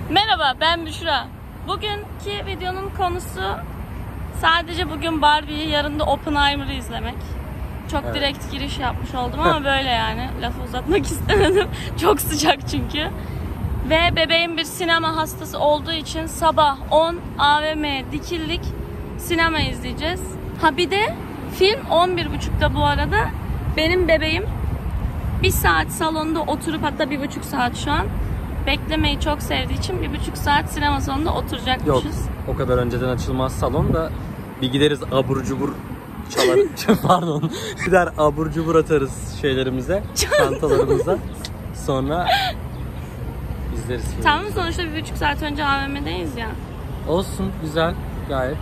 Merhaba, ben Büşra. Bugünkü videonun konusu sadece bugün Barbie'yi, yarın da Oppenheimer'ı izlemek. Çok direkt giriş yapmış oldum ama böyle yani. Lafı uzatmak istemedim. Çok sıcak çünkü. Ve bebeğim bir sinema hastası olduğu için sabah 10 AVM'ye dikildik. Sinema izleyeceğiz. Ha bir de film 11.30'da bu arada. Benim bebeğim bir saat salonda oturup, hatta 1,5 saat şu an beklemeyi çok sevdiği için 1,5 saat sinema salonunda oturacakmışız. Yok, o kadar önceden açılmaz salon da bir gideriz abur cubur çalar. Pardon. Gider abur cubur atarız şeylerimize, çantalarımıza. Sonra izleriz filmi. Tamam, sonuçta 1,5 saat önce AVM'deyiz ya. Olsun, güzel gayet.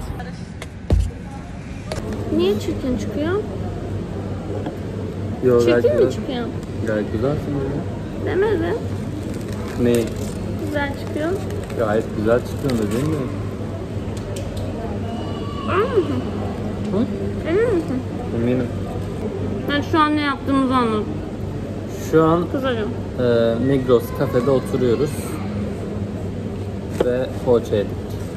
Niye çirkin çıkıyor? Yo, Çirkin mi çıkıyor? Gayet güzel film. Demedi. Ne? Güzel çıkıyor. Gayet güzel çıkıyor değil mi? Emin misin? Hı? Emin misin? Eminim. Ben şu an ne yaptığımızı anladım. Şu an Kızacağım. Migros kafede oturuyoruz ve poğaça yedik.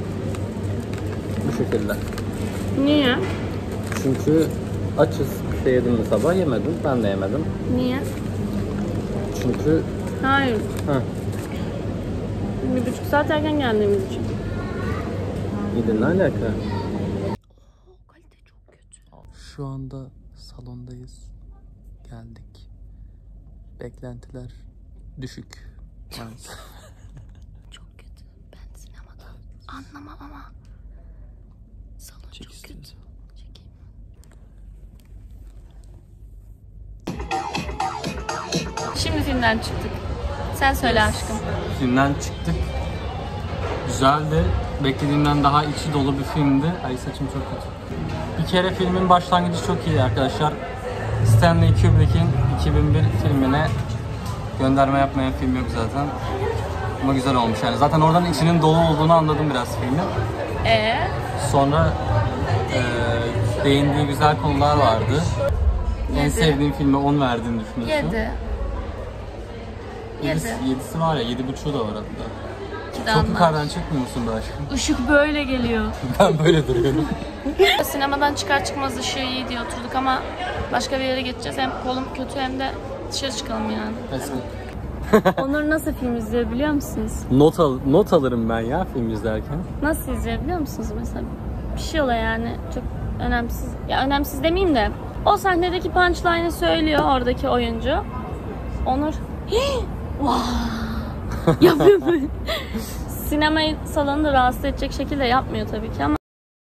Bu şekilde. Niye? Çünkü açız. Bir şey yedim mi sabah? Yemedim. Ben de yemedim. Niye? Çünkü... Hayır. Heh. 1,5 saat erken geldiğimiz için. Gidin ne alaka? Kalite çok kötü. Şu anda salondayız. Geldik. Beklentiler düşük. Çok kötü. Ben sinemadan anlamam ama salon Çek çok istiyorsan. kötü. Çekeyim. Şimdi filmden çıktık. Sen söyle aşkım. Filmden çıktık. Güzeldi. Beklediğimden daha içi dolu bir filmdi. Ay saçım çok kötü. Bir kere filmin başlangıcı çok iyi arkadaşlar. Stanley Kubrick'in 2001 filmine gönderme yapmayan film yok zaten. Ama güzel olmuş yani. Zaten oradan içinin dolu olduğunu anladım biraz filmin. Sonra değindiği güzel konular vardı. En sevdiğim filme 10 verdiğini düşünüyorsun. 7. 7'si var ya, 7.5'u da var hatta. Çok Çok yukarıdan çıkmıyor musun be aşkım? Işık böyle geliyor. Ben böyle duruyorum. Sinemadan çıkar çıkmaz ışığı iyi diye oturduk ama başka bir yere geçeceğiz. Hem kolum kötü hem de dışarı çıkalım yani. Onur nasıl film izliyor biliyor musunuz? Not alırım ben ya film izlerken. Nasıl izliyor biliyor musunuz mesela? Bir şey oluyor yani, çok önemsiz. Ya önemsiz demeyeyim de o sahnedeki punchline'ı söylüyor oradaki oyuncu. Onur yapıyor böyle. Sinemayı salonunda rahatsız edecek şekilde yapmıyor tabii ki ama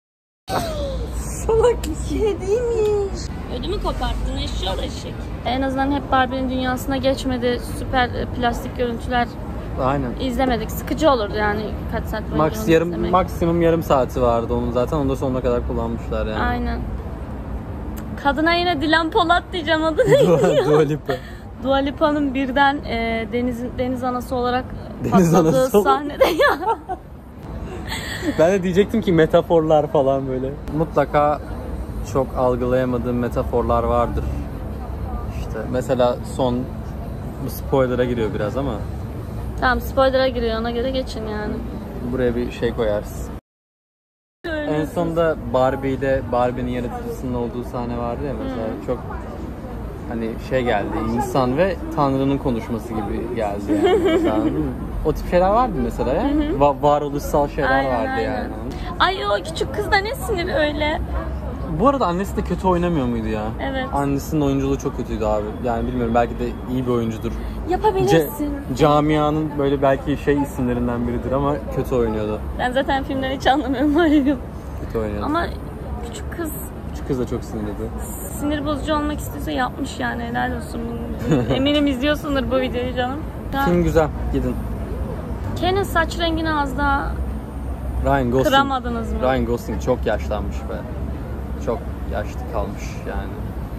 salak bir şey değilmiş. Ödümü koparttın eşşoğlu eşek. En azından hep Barbie'nin dünyasına geçmedi. Süper plastik görüntüler Aynen. izlemedik. Sıkıcı olurdu yani kaç saat boyunca Maksimum yarım saati vardı onun zaten. Onu da sonuna kadar kullanmışlar yani. Aynen. Kadına yine Dilan Polat diyeceğim, adı neydi? Dua Lipa. Dua Lipa'nın birden deniz anası olarak Deniz patladığı anası sahnede ya. Ben de diyecektim ki metaforlar falan böyle. Mutlaka çok algılayamadığım metaforlar vardır. İşte mesela son bu spoiler'a giriyor biraz ama. Tamam, spoiler'a giriyor, ona göre geçin yani. Buraya bir şey koyarsın. En sonunda Barbie'nin yaratıcısının olduğu sahne vardı ya mesela. Çok hani şey geldi, insan ve Tanrı'nın konuşması gibi geldi yani. Mesela, o tip şeyler vardı mesela ya. Varoluşsal şeyler Aynen, vardı aynen. yani. Ay o küçük kız da ne sinir öyle. Bu arada annesi de kötü oynamıyor muydu ya? Evet. Annesinin oyunculuğu çok kötüydü abi. Yani bilmiyorum, belki de iyi bir oyuncudur. Yapabilirsin. Camianın böyle belki şey isimlerinden biridir ama kötü oynuyordu. Ben zaten filmden hiç anlamıyorum malum. Kötü oynuyordu. Ama küçük kız Küçük kız da çok sinirliydi. sinir bozucu olmak istiyorsa yapmış yani, helal olsun. Eminim izliyorsundur bu videoyu canım. Film güzel, gidin. Ken'in saç rengini az daha Ryan Gosling. kıramadınız mı? Ryan Gosling çok yaşlanmış be. Çok yaşlı kalmış yani.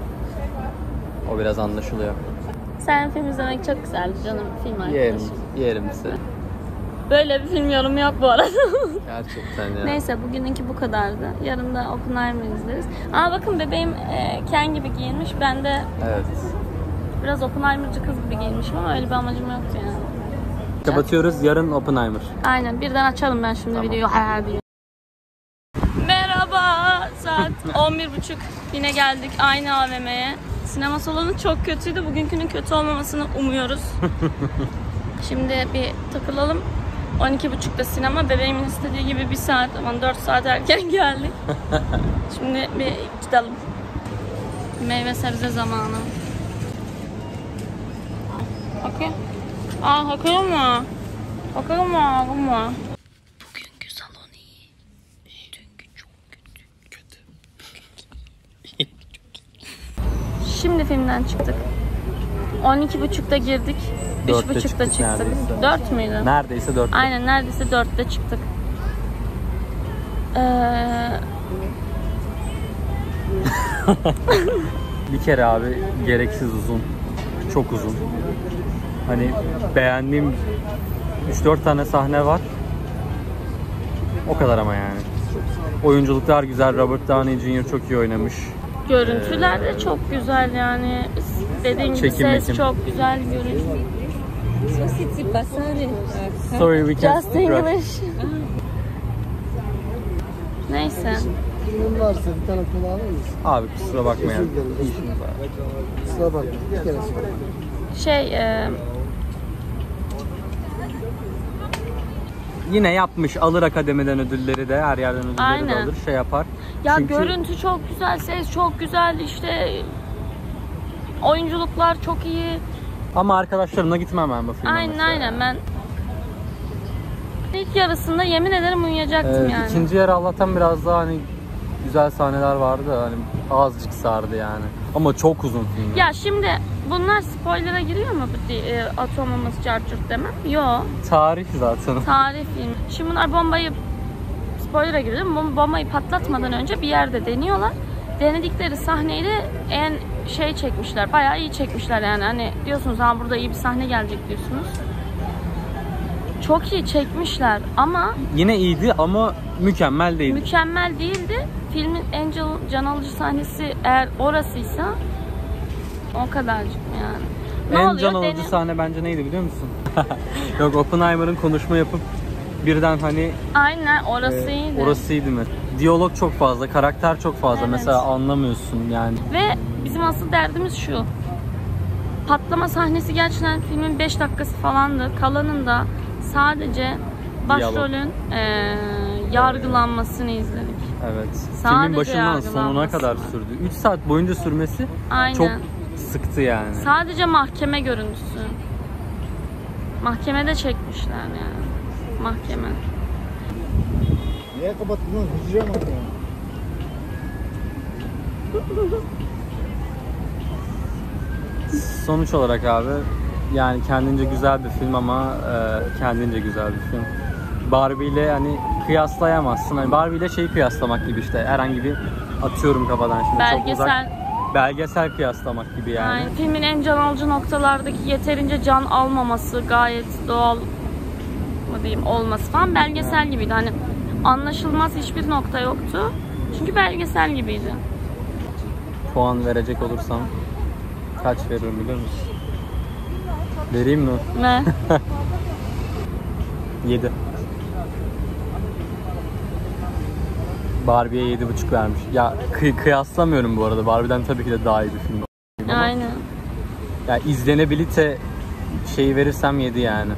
O biraz anlaşılıyor. Sen film izlemek çok güzeldi canım, film arkadaşım. Yerim seni. Böyle bir film yorumu yok bu arada. Gerçekten ya. Neyse, bugününki bu kadardı. Yarın da Oppenheimer'ı izleriz. Aa bakın, bebeğim Ken gibi giyinmiş. Ben de Evet. biraz Oppenheimer'cı kız gibi giyinmişim ama öyle bir amacım yoktu yani. Kapatıyoruz. Yarın Oppenheimer. Aynen. Birden açalım ben şimdi Tamam. videoyu. Ha diyor. Merhaba. Saat 11.30. Yine geldik aynı AVM'ye. Sinema salonu çok kötüydü. Bugünkünün kötü olmamasını umuyoruz. Şimdi bir takılalım. 12.30'da sinema. Bebeğimin istediği gibi 1 saat ama 4 saat erken geldik. Şimdi bir gidelim. Meyve sebze zamanı. Okey. Bakalım mı? Bakalım mı? Bugünkü salon iyi. Dünkü çok kötü. Şimdi filmden çıktık. 12.30'da girdik. 3.30'da çıktık. Neredeyse. 4 müydü? Neredeyse 4. Aynen neredeyse 4'te çıktık. Bir kere abi gereksiz uzun. Çok uzun. Hani beğendiğim 3-4 tane sahne var. O kadar ama yani. Oyunculuklar güzel. Robert Downey Jr. çok iyi oynamış. Görüntüler de çok güzel yani. Dediğim gibi Çekim, ses mekim. çok güzel görünüyor. Sorry, we can't Just speak Russian. English. Neyse. Kimin varsa bir tane kola alır mısın? Abi kusura bakma ya. Özür dilerim. İşimiz var. Kusura bakma. Bir kere söyle. Yine yapmış. Alır akademiden ödülleri de. Her yerden ödülleri Aynen. de alır. Şey yapar. Ya Çünkü görüntü çok güzel, ses çok güzel, işte oyunculuklar çok iyi. ama arkadaşlarımla gitmem ben bu filme. Aynen mesela. aynen ben ilk yarısında yemin ederim uyuyacaktım yani. İkinci yarı Allah'tan biraz daha hani güzel sahneler vardı. Hani azıcık sardı yani. Ama çok uzun film. Ya şimdi bunlar spoiler'a giriyor mu bu atom bombası çarçurt demem? Yo. Tarih zaten. Tarih filmi. Şimdi bunlar bombayı spoiler'a giriyor. Bombayı patlatmadan önce bir yerde deniyorlar. Denedikleri sahneyi de en şey çekmişler. Bayağı iyi çekmişler yani. Hani diyorsunuz ha burada iyi bir sahne gelecek diyorsunuz. Çok iyi çekmişler ama Yine iyiydi ama mükemmel değildi. mükemmel değildi. Filmin en can alıcı sahnesi eğer orasıysa o kadarcık yani. Ne En oluyor? can alıcı sahne bence neydi biliyor musun? Yok, Oppenheimer'ın konuşma yapıp birden hani Aynen orasıydı. orasıydı mı? Diyalog çok fazla, karakter çok fazla. Evet. Mesela anlamıyorsun yani. Ve bizim asıl derdimiz şu. Patlama sahnesi gerçekten filmin 5 dakikası falandı. Kalanında sadece başrolün yargılanmasını izledik. Evet. Sadece Filmin başından sonuna yargılanması. kadar sürdü. 3 saat boyunca sürmesi Aynen. çok sıktı yani. Sadece mahkeme görüntüsü. Mahkemede çekmişler yani. Mahkeme. Niye kapattın lan? Hicri mi atıyorsun? Sonuç olarak abi yani kendince güzel bir film ama kendince güzel bir film. Barbie ile hani kıyaslayamazsın. Hani Barbie ile şeyi kıyaslamak gibi işte herhangi bir atıyorum kafadan şimdi çok uzak. Belgesel. Belgesel kıyaslamak gibi yani. Yani filmin en can alıcı noktalardaki yeterince can almaması, gayet doğal mı diyeyim olması falan belgesel gibiydi. Hani anlaşılmaz hiçbir nokta yoktu. Çünkü belgesel gibiydi. Puan verecek olursam kaç veriyorum biliyor musun? Vereyim mi? Ne? 7. Barbie'ye 7,5 vermiş. Ya kıyaslamıyorum bu arada. Barbie'den tabii ki de daha iyi bir film. Ama Aynen. ya izlenebilite şeyi verirsem 7 yani.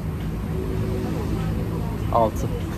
6.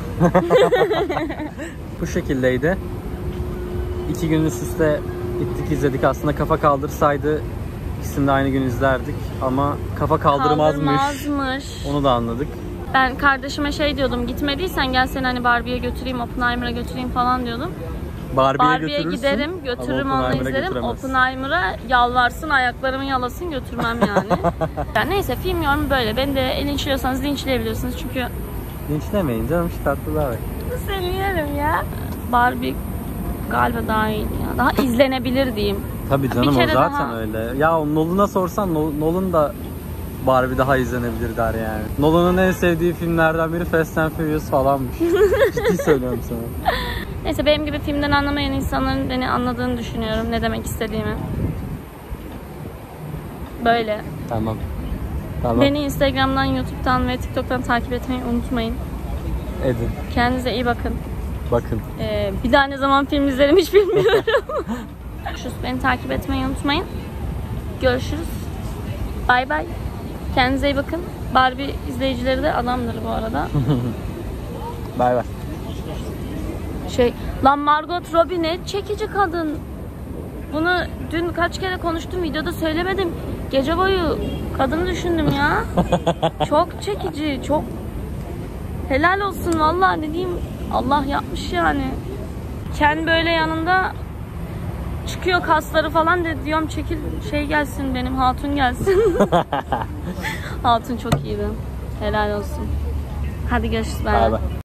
Bu şekildeydi. 2 gün üst üste gittik izledik. Aslında kafa kaldırsaydı ikisini de aynı gün izlerdik. Ama kafa kaldırmazmış. Onu da anladık. Ben kardeşime şey diyordum, gitmediysen gel seni hani Barbie'ye götüreyim, Oppenheimer'a götüreyim falan diyordum. Barbie'ye giderim, götürürüm onu izlerim. Oppenheimer'a yalvarsın, ayaklarımı yalasın, götürmem yani. Yani neyse film yorumu böyle. Beni de linçliyorsanız linçleyebilirsiniz çünkü... Linçlemeyin canım, şu tatlılar. Seni yerim ya. Barbie galiba daha iyiydi ya. Daha izlenebilir diyeyim. Tabii canım, o kere zaten daha- öyle. Ya Nolan'a sorsan Nolan da Barbie daha izlenebilir der yani. Nolan'ın en sevdiği filmlerden biri Fast and Furious falanmış. Ciddi söylüyorum sana. Neyse benim gibi filmden anlamayan insanların beni anladığını düşünüyorum. Ne demek istediğimi. Böyle. Tamam. Tamam. Beni Instagram'dan, YouTube'dan ve TikTok'tan takip etmeyi unutmayın. Edin. Kendinize iyi bakın. Bakın. Bir daha ne zaman film izlerim hiç bilmiyorum. Beni takip etmeyi unutmayın. Görüşürüz. Bay bay. Kendinize iyi bakın. Barbie izleyicileri de adamdır bu arada. Bay bay. Lan Margot Robbie ne çekici kadın. Bunu dün kaç kere konuştum, videoda söylemedim. Gece boyu kadın düşündüm ya. Çok çekici, çok helal olsun vallahi, ne diyeyim, Allah yapmış yani. Ken böyle yanında çıkıyor, kasları falan, de diyorum çekil şey gelsin, benim hatun gelsin. Hatun çok iyiydi. Helal olsun. Hadi görüşürüz. Bay bay.